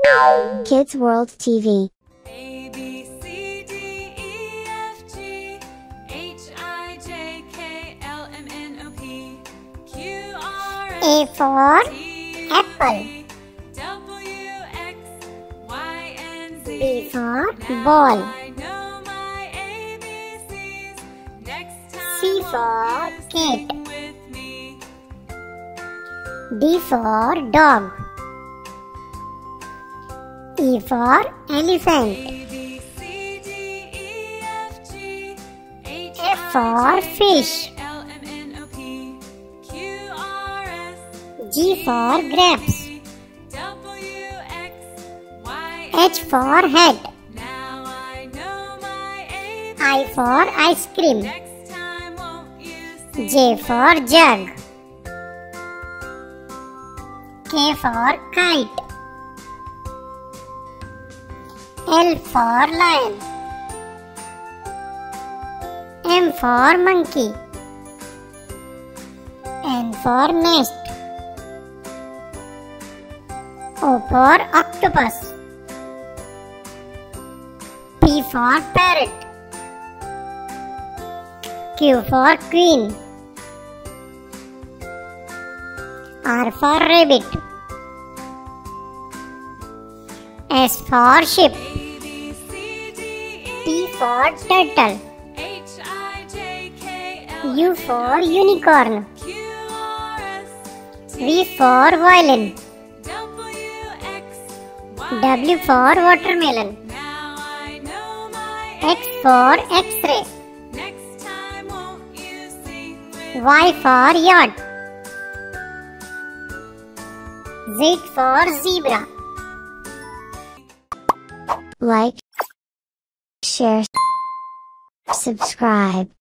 Kids World TV. A, B, C, D, E, F, G, H, I, J, K, L, M, N, O, P, Q, R, S, A for T, apple. W, X, Y, and Z. B for Now ball. I know my ABCs. Next time C won't for you cat. sing with me? D for dog. E for elephant. A, B, C, D, E, F, G, H, F for I, J, fish. K, L, M, N, O, P, Q, R, S, G for grapes. W, X, Y, H for hat. now I know my ABC. I for ice cream. Next time won't you sing? J for jug. K for kite. L for lion. M for monkey. N for nest. O for octopus. P for parrot. Q for queen. R for rabbit. S for ship. A, B, C, D, E, T for turtle. H, I, J, K, L, U for unicorn. Q, R, S, V for violin. W, X, Y, W for watermelon. now I know my X for X-ray. Next time won't you sing with Y for yacht. Z for zebra. Like, share, subscribe.